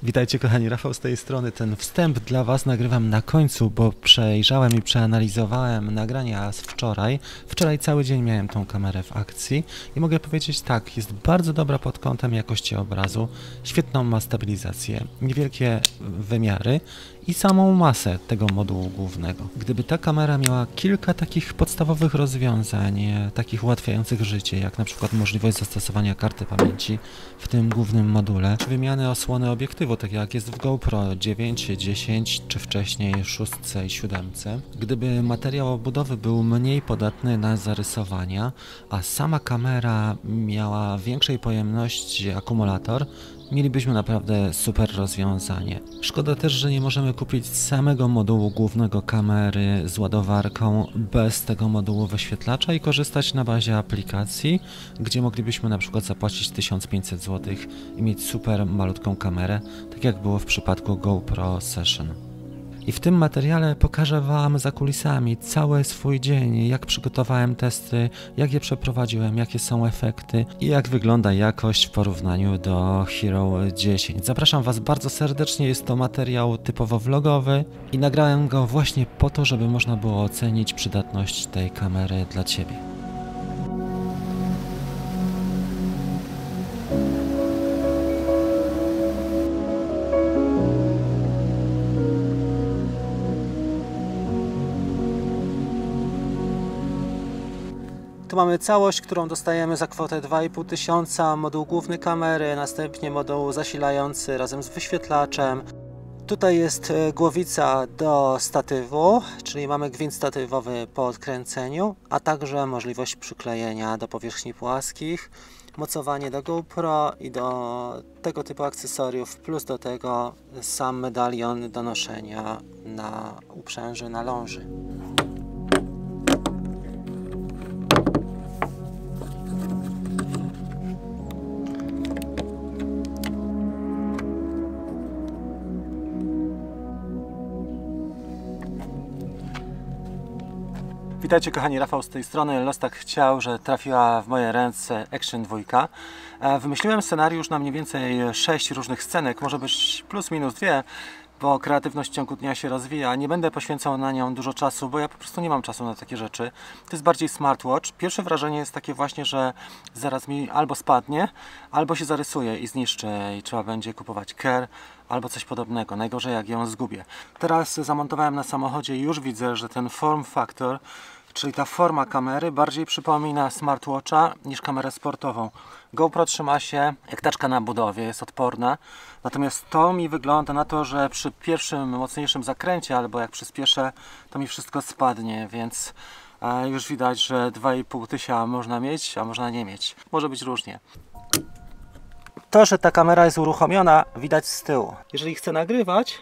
Witajcie kochani, Rafał z tej strony. Ten wstęp dla Was nagrywam na końcu, bo przejrzałem i przeanalizowałem nagrania z wczoraj. Wczoraj cały dzień miałem tą kamerę w akcji i mogę powiedzieć tak, jest bardzo dobra pod kątem jakości obrazu, świetną ma stabilizację, niewielkie wymiary i samą masę tego modułu głównego. Gdyby ta kamera miała kilka takich podstawowych rozwiązań, takich ułatwiających życie, jak na przykład możliwość zastosowania karty pamięci w tym głównym module, czy wymiany osłony obiektywu, tak jak jest w GoPro 9, 10, czy wcześniej 6 i 7. Gdyby materiał obudowy był mniej podatny na zarysowania, a sama kamera miała większej pojemności akumulator, mielibyśmy naprawdę super rozwiązanie. Szkoda też, że nie możemy kupić samego modułu głównego kamery z ładowarką bez tego modułu wyświetlacza i korzystać na bazie aplikacji, gdzie moglibyśmy na przykład zapłacić 1500 zł i mieć super malutką kamerę, tak jak było w przypadku GoPro Session. I w tym materiale pokażę Wam za kulisami cały swój dzień, jak przygotowałem testy, jak je przeprowadziłem, jakie są efekty i jak wygląda jakość w porównaniu do Hero 10. Zapraszam Was bardzo serdecznie, jest to materiał typowo vlogowy i nagrałem go właśnie po to, żeby można było ocenić przydatność tej kamery dla Ciebie. Tu mamy całość, którą dostajemy za kwotę 2500, moduł główny kamery, następnie moduł zasilający razem z wyświetlaczem. Tutaj jest głowica do statywu, czyli mamy gwint statywowy po odkręceniu, a także możliwość przyklejenia do powierzchni płaskich, mocowanie do GoPro i do tego typu akcesoriów, plus do tego sam medalion do noszenia na uprzęży, na ląży. Witajcie kochani, Rafał z tej strony. Los tak chciał, że trafiła w moje ręce Action 2. Wymyśliłem scenariusz na mniej więcej 6 różnych scenek, może być plus minus 2, bo kreatywność w ciągu dnia się rozwija. Nie będę poświęcał na nią dużo czasu, bo ja po prostu nie mam czasu na takie rzeczy. To jest bardziej smartwatch. Pierwsze wrażenie jest takie właśnie, że zaraz mi albo spadnie, albo się zarysuje i zniszczy i trzeba będzie kupować care albo coś podobnego. Najgorzej jak ją zgubię. Teraz zamontowałem na samochodzie i już widzę, że ten form factor, czyli ta forma kamery, bardziej przypomina smartwatcha niż kamerę sportową. GoPro trzyma się jak taczka na budowie, jest odporna. Natomiast to mi wygląda na to, że przy pierwszym mocniejszym zakręcie albo jak przyspieszę, to mi wszystko spadnie, więc już widać, że 2500 można mieć, a można nie mieć. Może być różnie. To, że ta kamera jest uruchomiona, widać z tyłu. Jeżeli chcę nagrywać,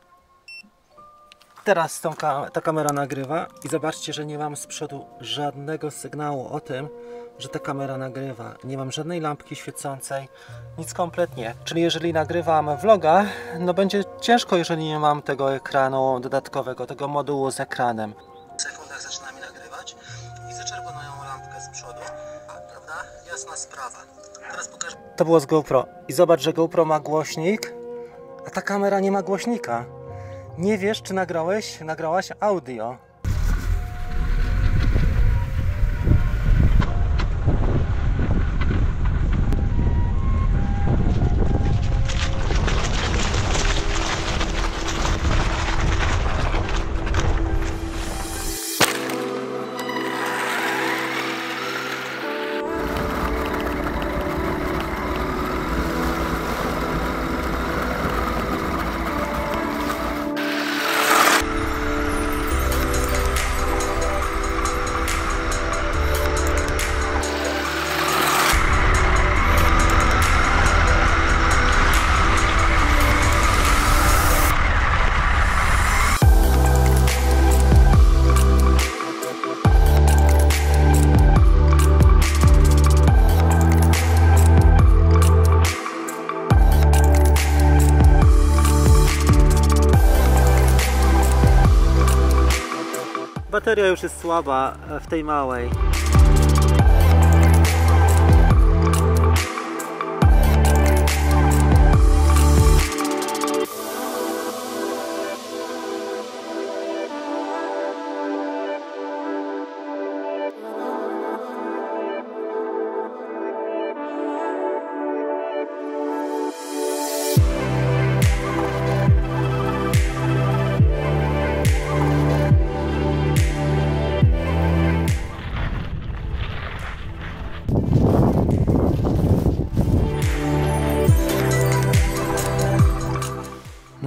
teraz ta kamera nagrywa i zobaczcie, że nie mam z przodu żadnego sygnału o tym, że ta kamera nagrywa. Nie mam żadnej lampki świecącej, nic kompletnie. Czyli jeżeli nagrywam vloga, no będzie ciężko, jeżeli nie mam tego ekranu dodatkowego, tego modułu z ekranem. W sekundach zaczyna mi nagrywać i zaczerwonają lampkę z przodu, prawda? Jasna sprawa. Teraz pokażę. To było z GoPro i zobacz, że GoPro ma głośnik, a ta kamera nie ma głośnika. Nie wiesz, czy nagrałaś audio. Bateria już jest słaba w tej małej.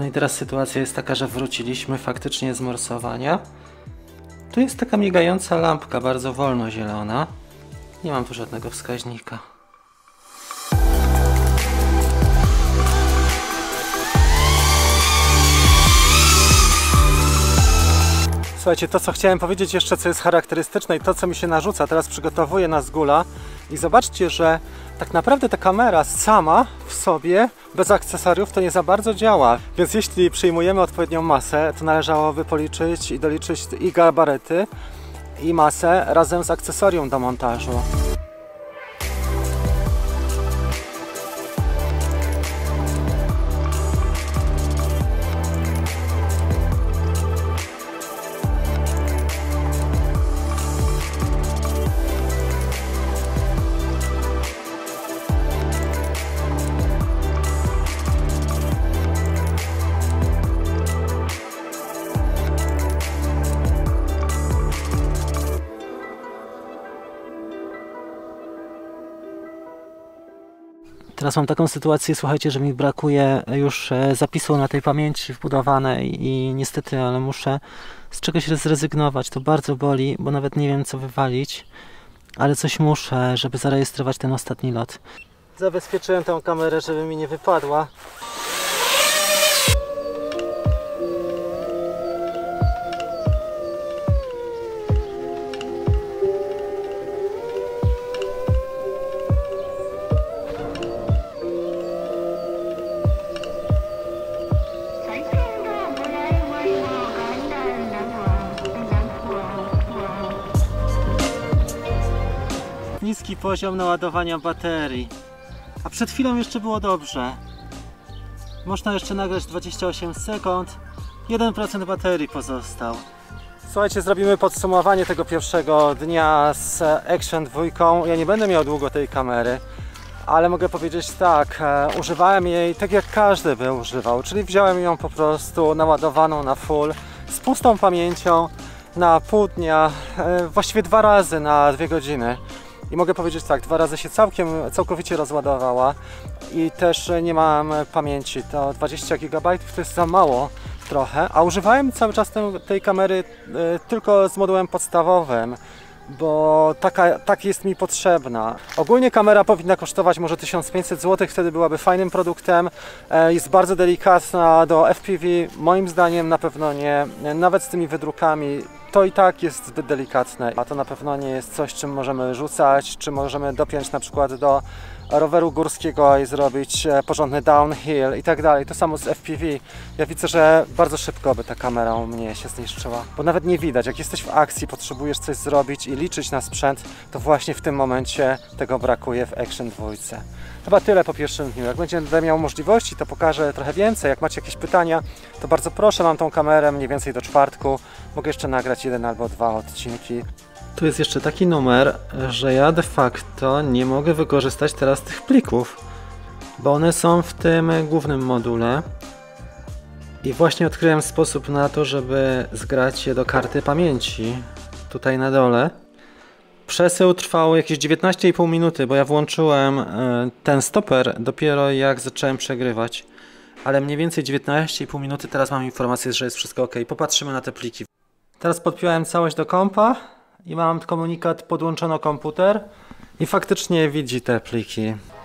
i teraz sytuacja jest taka, że wróciliśmy faktycznie z morsowania. Tu jest taka migająca lampka, bardzo wolno zielona. Nie mam tu żadnego wskaźnika. Słuchajcie, to co chciałem powiedzieć jeszcze, co jest charakterystyczne i to co mi się narzuca, teraz przygotowuję na Zgula i zobaczcie, że tak naprawdę ta kamera sama w sobie, bez akcesoriów, to nie za bardzo działa. Więc jeśli przyjmujemy odpowiednią masę, to należałoby policzyć i doliczyć i gabaryty, i masę razem z akcesorium do montażu. Teraz mam taką sytuację, słuchajcie, że mi brakuje już zapisu na tej pamięci wbudowanej i niestety, ale muszę z czegoś zrezygnować. To bardzo boli, bo nawet nie wiem co wywalić, ale coś muszę, żeby zarejestrować ten ostatni lot. Zabezpieczyłem tę kamerę, żeby mi nie wypadła. Niski poziom naładowania baterii. A przed chwilą jeszcze było dobrze. Można jeszcze nagrać 28 sekund. 1% baterii pozostał. Słuchajcie, zrobimy podsumowanie tego pierwszego dnia z Action 2. Ja nie będę miał długo tej kamery, ale mogę powiedzieć tak, używałem jej tak jak każdy by używał, czyli wziąłem ją po prostu naładowaną na full, z pustą pamięcią na pół dnia, właściwie 2 razy na 2 godziny. I mogę powiedzieć tak, 2 razy się całkowicie rozładowała i też nie mam pamięci, to 20 GB to jest za mało trochę, a używałem cały czas tej kamery tylko z modułem podstawowym, bo tak jest mi potrzebna. Ogólnie kamera powinna kosztować może 1500 zł, wtedy byłaby fajnym produktem. Jest bardzo delikatna do FPV, moim zdaniem na pewno nie, nawet z tymi wydrukami. To i tak jest zbyt delikatne, a to na pewno nie jest coś, czym możemy rzucać, czy możemy dopiąć na przykład do roweru górskiego i zrobić porządny downhill i tak dalej. To samo z FPV. Ja widzę, że bardzo szybko by ta kamera u mnie się zniszczyła, bo nawet nie widać. Jak jesteś w akcji, potrzebujesz coś zrobić i liczyć na sprzęt, to właśnie w tym momencie tego brakuje w Action 2. Chyba tyle po pierwszym dniu. Jak będę miał możliwości, to pokażę trochę więcej. Jak macie jakieś pytania, to bardzo proszę, mam tą kamerę mniej więcej do czwartku. Mogę jeszcze nagrać 1 albo 2 odcinki. Tu jest jeszcze taki numer, że ja de facto nie mogę wykorzystać teraz tych plików, bo one są w tym głównym module. I właśnie odkryłem sposób na to, żeby zgrać je do karty pamięci. Tutaj na dole. Przesył trwał jakieś 19,5 minuty, bo ja włączyłem ten stoper dopiero jak zacząłem przegrywać. Ale mniej więcej 19,5 minuty, teraz mam informację, że jest wszystko ok. Popatrzymy na te pliki. Teraz podpiąłem całość do kompa i mam komunikat: podłączono komputer i faktycznie widzi te pliki.